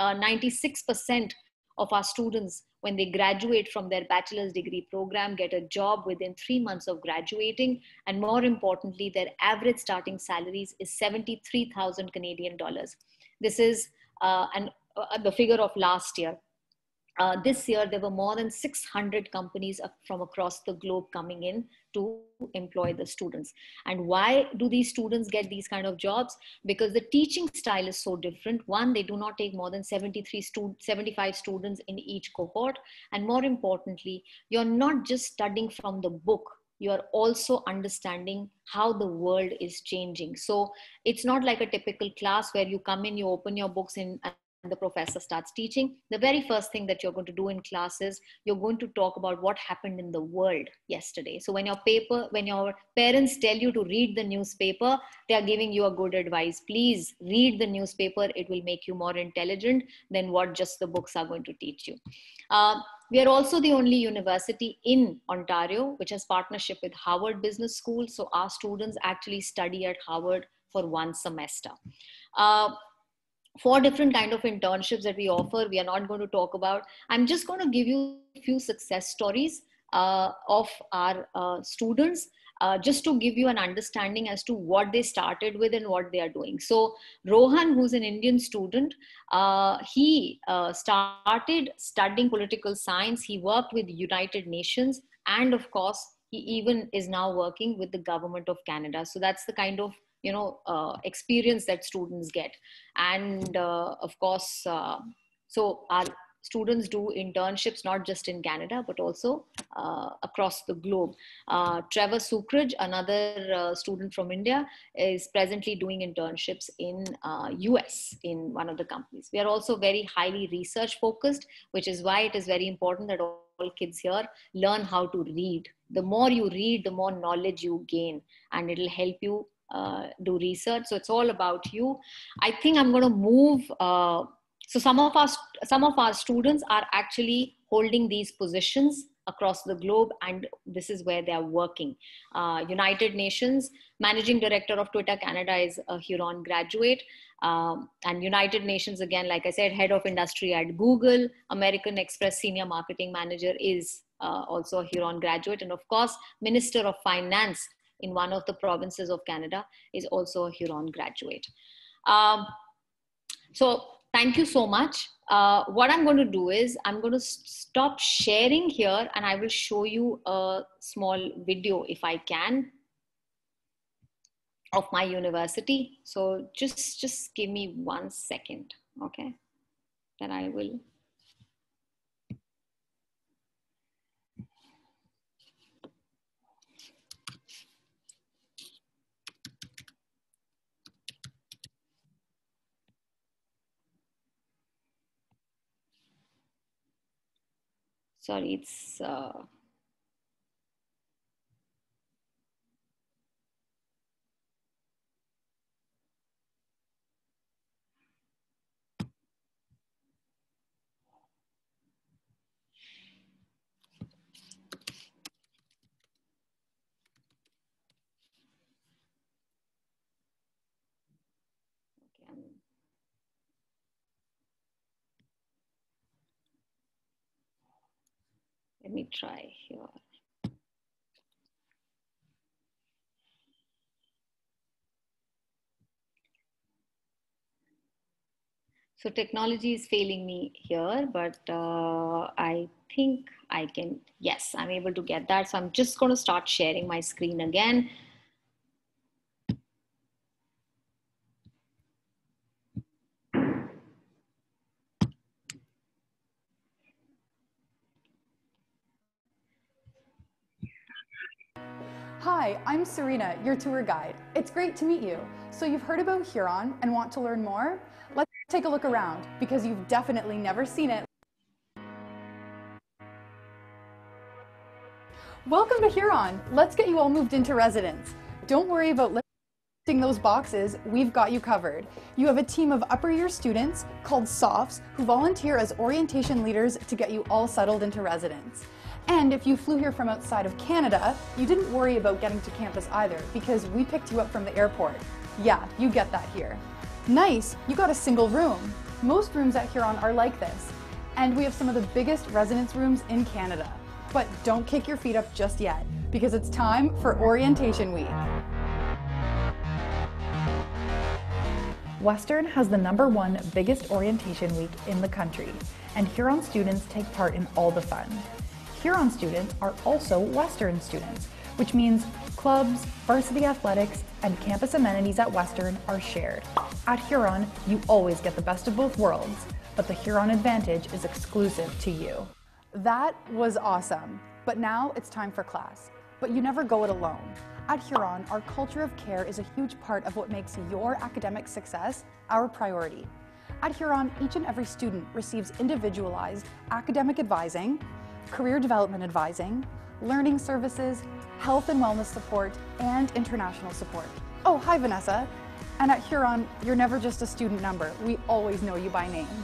96% of our students, when they graduate from their bachelor's degree program, get a job within 3 months of graduating. And more importantly, their average starting salaries is 73,000 Canadian dollars. This is the figure of last year. This year, there were more than 600 companies from across the globe coming in to employ the students. And why do these students get these kind of jobs? Because the teaching style is so different. One, they do not take more than 75 students in each cohort. And more importantly, you're not just studying from the book. You're also understanding how the world is changing. So it's not like a typical class where you come in, you open your books and the professor starts teaching. The very first thing that you're going to do in class is you're going to talk about what happened in the world yesterday. So when your parents tell you to read the newspaper, they are giving you a good advice. Please read the newspaper. It will make you more intelligent than what just the books are going to teach you. We are also the only university in Ontario which has partnership with Harvard Business School. So our students actually study at Harvard for 1 semester. 4 different kind of internships that we offer. We are not going to talk about. I'm just going to give you a few success stories of our students, just to give you an understanding as to what they started with and what they are doing. So Rohan, who's an Indian student, he started studying political science. He worked with United Nations, and of course, he even is now working with the government of Canada. So that's the kind of experience that students get. And of course, so our students do internships not just in Canada but also across the globe. Trevor Sukraj, another student from India, is presently doing internships in US in one of the companies. We are also very highly research focused, which is why it is very important that all kids here learn how to read. The more you read, the more knowledge you gain, and it'll help you do research. So it's all about you. I think I'm going to move. So some of our students are actually holding these positions across the globe, and this is where they are working. United Nations Managing Director of Twitter Canada is a Huron graduate, and United Nations, again, like I said, Head of Industry at Google. American Express Senior Marketing Manager is also a Huron graduate, and of course, Minister of Finance in one of the provinces of Canada is also a Huron graduate. So thank you so much. What I'm going to do is I'm going to stop sharing here, and I will show you a small video if I can of my university. So just give me 1 second, okay? Then I will. Sorry, it's let me try here. So technology is failing me here, but I think I can, yes, I'm able to get that. So I'm just going to start sharing my screen again. Hi, I'm Serena, your tour guide. It's great to meet you. So you've heard about Huron and want to learn more? Let's take a look around, because you've definitely never seen it. Welcome to Huron. Let's get you all moved into residence. Don't worry about lifting those boxes, we've got you covered. You have a team of upper year students called SOFs who volunteer as orientation leaders to get you all settled into residence. And if you flew here from outside of Canada, you didn't worry about getting to campus either, because we picked you up from the airport. Yeah, you get that here. Nice, you got a single room. Most rooms at Huron are like this. And we have some of the biggest residence rooms in Canada. But don't kick your feet up just yet, because it's time for Orientation Week. Western has the #1 biggest orientation week in the country, and Huron students take part in all the fun. Huron students are also Western students, which means clubs, varsity athletics, and campus amenities at Western are shared. At Huron, you always get the best of both worlds, but the Huron advantage is exclusive to you. That was awesome, but now it's time for class. But you never go it alone. At Huron, our culture of care is a huge part of what makes your academic success our priority. At Huron, each and every student receives individualized academic advising, career development advising, learning services, health and wellness support, and international support. Oh, hi Vanessa. And at Huron, you're never just a student number. We always know you by name.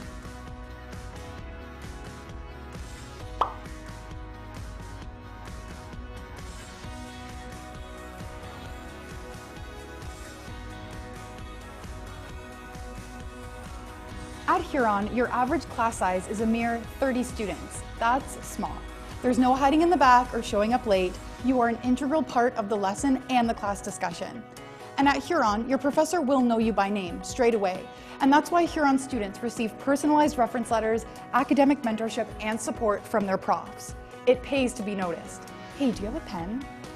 At Huron, your average class size is a mere 30 students. That's small. There's no hiding in the back or showing up late. You are an integral part of the lesson and the class discussion. And at Huron, your professor will know you by name straight away. And that's why Huron students receive personalized reference letters, academic mentorship, and support from their profs. It pays to be noticed. Hey, do you have a pen?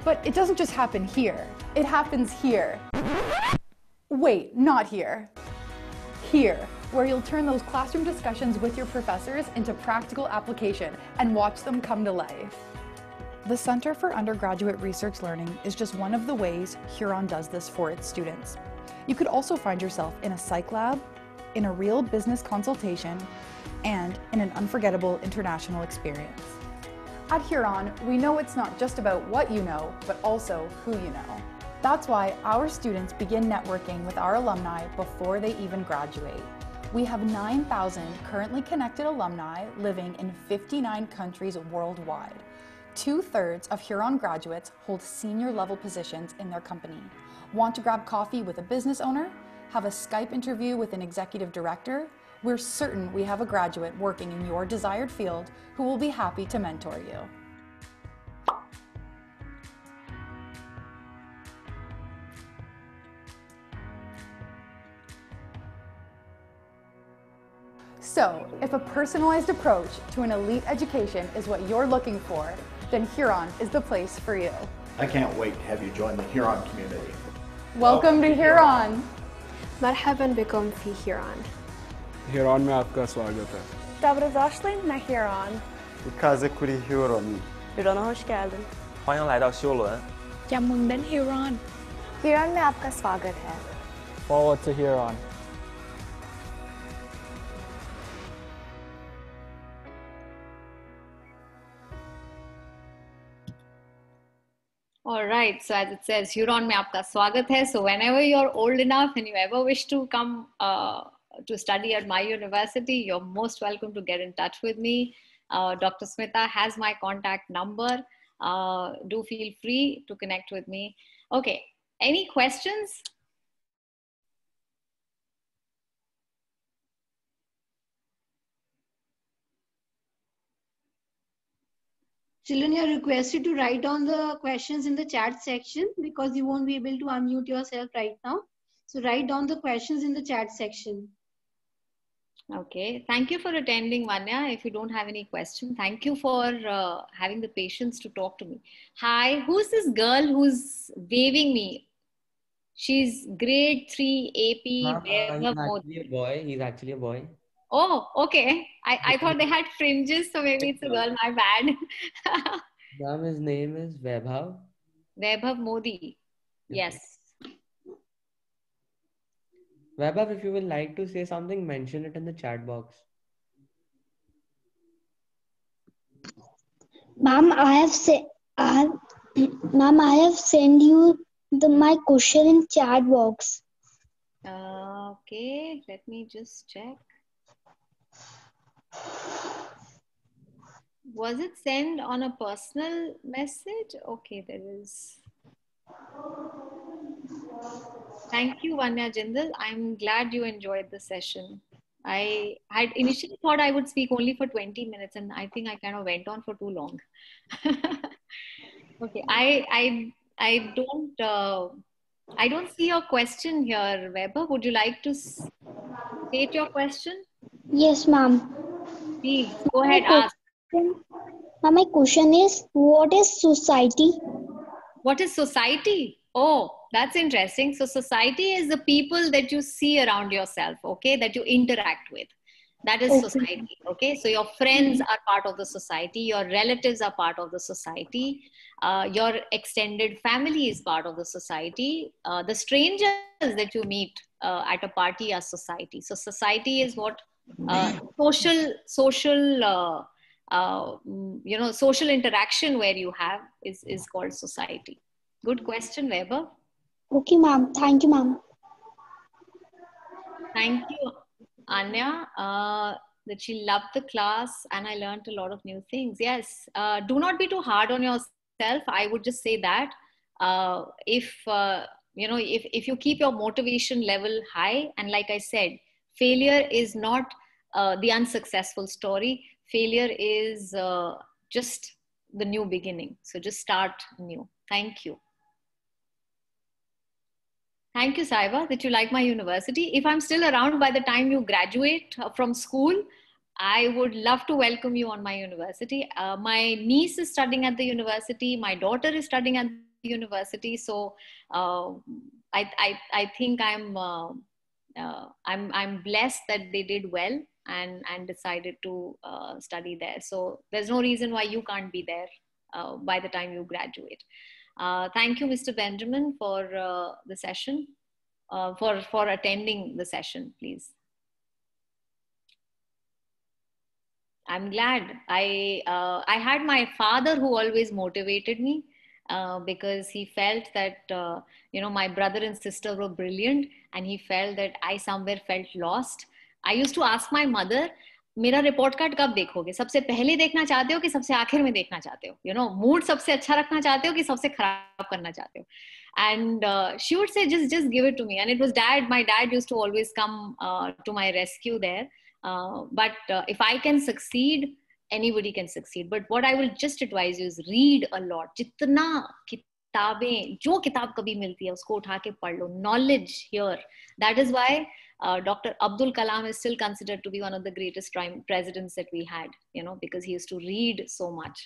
But it doesn't just happen here. It happens here. Wait, not here. Here, where you'll turn those classroom discussions with your professors into practical application and watch them come to life. The Center for Undergraduate Research Learning is just one of the ways Huron does this for its students. You could also find yourself in a psych lab, in a real business consultation, and in an unforgettable international experience. At Huron, we know it's not just about what you know, but also who you know. That's why our students begin networking with our alumni before they even graduate. We have 9,000 currently connected alumni living in 59 countries worldwide. 2/3 of Huron graduates hold senior level positions in their company. Want to grab coffee with a business owner? Have a Skype interview with an executive director? We're certain we have a graduate working in your desired field who will be happy to mentor you. So, if a personalized approach to an elite education is what you're looking for, then Huron is the place for you. I can't wait to have you join the Huron community. Welcome to Huron! مرحبا بكم في Huron. Huron में आपका स्वागत है. Dobrodošli na Huron. Kaze kuri Huron. Huron hoş geldin. 欢迎来到修伦。 Chào mừng đến Huron. Huron में आपका स्वागत है. Forward to Huron. All right. So as it says, Huron में आपका स्वागत है. So whenever you're old enough and you ever wish to come to study at my university, you're most welcome to get in touch with me. Dr. Smita has my contact number. Do feel free to connect with me. Okay. Any questions? Children, you're requested to write down the questions in the chat section because you won't be able to unmute yourself right now. So write down the questions in the chat section. Okay. Thank you for attending, Vanya. If you don't have any question, thank you for having the patience to talk to me. Hi, who's this girl who's waving me? She's grade 3 AP. He's actually a boy. He's actually a boy. Oh, okay. I thought they had fringes, so maybe it's a girl. My bad. Ma'am, his name is Vaibhav. Vaibhav Modi. Yes. Vaibhav, if you would like to say something, mention it in the chat box. Ma'am, I have sent you my question in chat box. Okay, let me just check. Was it sent on a personal message? Okay, there is. Thank you, Vanya Jindal. I'm glad you enjoyed the session. I had initially thought I would speak only for 20 minutes and I think I kind of went on for too long. Okay, I don't see your question here, Weber. Would you like to state your question? Yes, ma'am. Please, go ahead, ask. My question is, what is society? What is society? Oh, that's interesting. So society is the people that you see around yourself, okay, that you interact with. That is society, okay? So your friends are part of the society. Your relatives are part of the society. Your extended family is part of the society. The strangers that you meet at a party are society. So society is what social interaction where you have is called society. Good question, Weber. Okay, ma'am. Thank you, ma'am. Thank you, Anya, that she loved the class and I learned a lot of new things. Yes, do not be too hard on yourself. I would just say that if you keep your motivation level high, and like I said, failure is not the unsuccessful story. Failure is just the new beginning. So just start new. Thank you. Thank you, Saiba, that you like my university. If I'm still around by the time you graduate from school, I would love to welcome you on my university. My niece is studying at the university. My daughter is studying at university. So I think I'm blessed that they did well and decided to study there. So there's no reason why you can't be there by the time you graduate. Thank you, Mr. Benjamin, for the session, for attending the session, please. I'm glad. I had my father who always motivated me because he felt that my brother and sister were brilliant, and he felt that I somewhere felt lost. I used to ask my mother, मेरा report card कब देखोगे? सबसे पहले देखना चाहते हो कि सबसे आखिर में देखना चाहते हो? मूड सबसे अच्छा रखना चाहते हो कि सबसे खराब करना चाहते हो? And she would say, just give it to me. And it was dad. My dad used to always come to my rescue there. But if I can succeed, anybody can succeed. But what I will just advise you is read a lot. जितना किताबें, जो किताब कभी मिलती है उसको उठा के पढ़ लो. Knowledge here. That is why Dr. Abdul Kalam is still considered to be one of the greatest presidents that we had, because he used to read so much.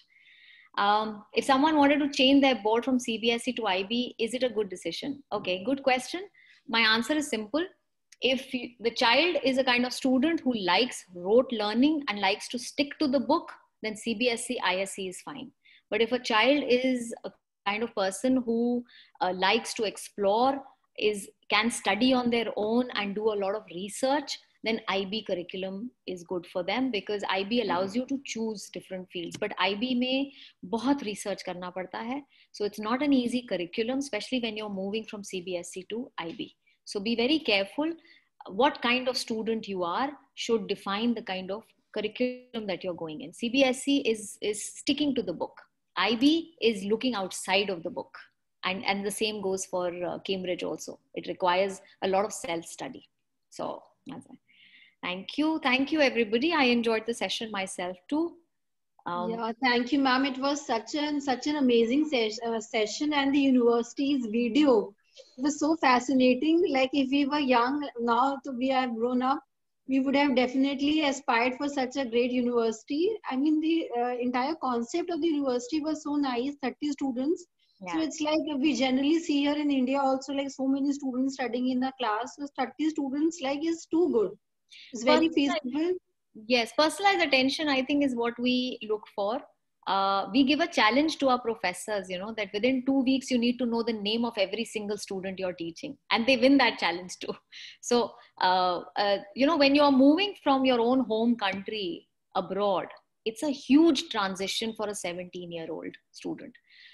If someone wanted to change their board from CBSE to IB, is it a good decision? Okay, good question. My answer is simple. If the child is a kind of student who likes rote learning and likes to stick to the book, then CBSE, ISE is fine. But if a child is a kind of person who likes to explore, can study on their own and do a lot of research, then IB curriculum is good for them, because IB allows you to choose different fields. But IB में बहुत research करना पड़ता है. So it's not an easy curriculum, especially when you're moving from CBSE to IB. So be very careful. What kind of student you are should define the kind of curriculum that you're going in. CBSE is sticking to the book. IB is looking outside of the book. And the same goes for Cambridge also. It requires a lot of self-study. So thank you everybody. I enjoyed the session myself too. Yeah, thank you, ma'am. It was such an amazing session, and the university's video was so fascinating. Like, if we were young, now we have grown up, we would have definitely aspired for such a great university. I mean, the entire concept of the university was so nice. 30 students. Yeah. So it's like we generally see here in India also, like so many students studying in a class. So 30 students, like, is too good. It's very peaceful. Yes, personalized attention, I think, is what we look for. We give a challenge to our professors, that within 2 weeks, you need to know the name of every single student you're teaching. And they win that challenge too. So, when you're moving from your own home country abroad, it's a huge transition for a 17-year-old student.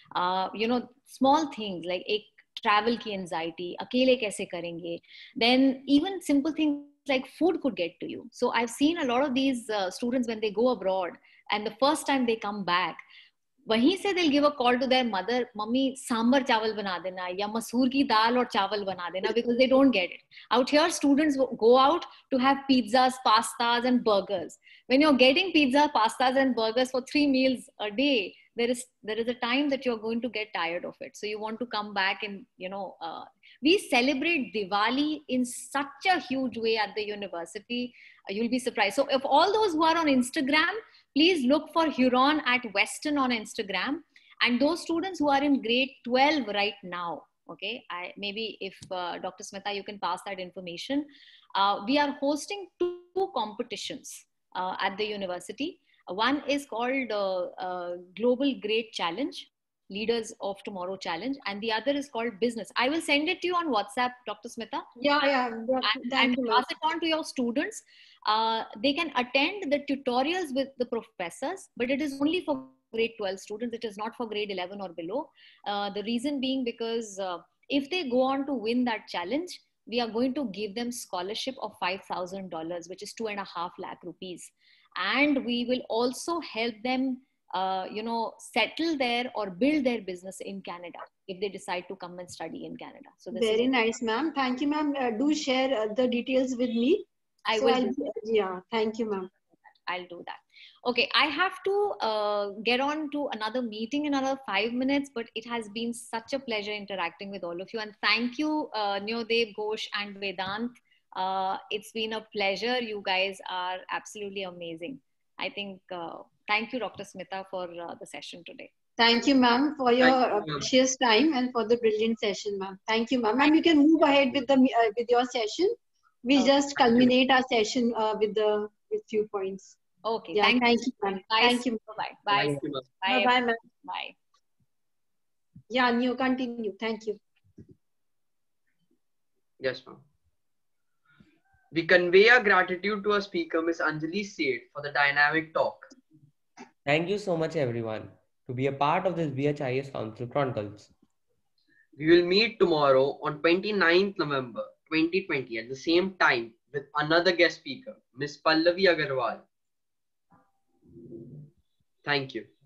Small things like travel ki anxiety, akele kaise karenge, then even simple things like food could get to you. So I've seen a lot of these students when they go abroad, and the first time they come back, वहीं से they'll give a call to their mother, mummy sambar chawal bana dena ya masoor ki dal aur chawal bana dena, because they don't get it. Out here, students go out to have pizzas, pastas and burgers. When you're getting pizza, pastas and burgers for 3 meals a day, there is a time that you're going to get tired of it. So you want to come back and, we celebrate Diwali in such a huge way at the university. You'll be surprised. So if all those who are on Instagram, please look for Huron at Western on Instagram. And those students who are in grade 12 right now, okay, maybe if Dr. Smita, you can pass that information. We are hosting 2 competitions at the university. One is called Global Great Challenge, Leaders of Tomorrow Challenge, and the other is called Business. I will send it to you on WhatsApp, Dr. Smita. Yeah. And pass it on to your students. They can attend the tutorials with the professors, but it is only for grade 12 students. It is not for grade 11 or below. The reason being because if they go on to win that challenge, we are going to give them scholarship of $5,000, which is 2.5 lakh rupees. And we will also help them settle there or build their business in Canada if they decide to come and study in Canada. So this very nice, ma'am. Thank you, ma'am. Do share the details with me. I will. Yeah, thank you, ma'am. I'll do that. Okay, I have to get on to another meeting in another 5 minutes, but it has been such a pleasure interacting with all of you. And thank you, Nyodev, Ghosh and Vedant. It's been a pleasure. You guys are absolutely amazing. I think, thank you, Dr. Smita, for the session today. Thank you, ma'am, for your Thank you, ma'am. precious time and for the brilliant session, ma'am. Thank you, ma'am. Ma'am, you can move ahead with your session. We just culminate our session with few points. Okay. Yeah. Thank you, ma'am. Thank you. Bye. Bye. Thank you, ma'am. Bye, bye, ma'am. Bye. Yeah, you continue. Thank you. Yes, ma'am. We convey our gratitude to our speaker, Ms. Anjali Seth, for the dynamic talk. Thank you so much, everyone, to be a part of this BHIS Council Chronicles. We will meet tomorrow on 29th November 2020 at the same time with another guest speaker, Ms. Pallavi Agarwal. Thank you.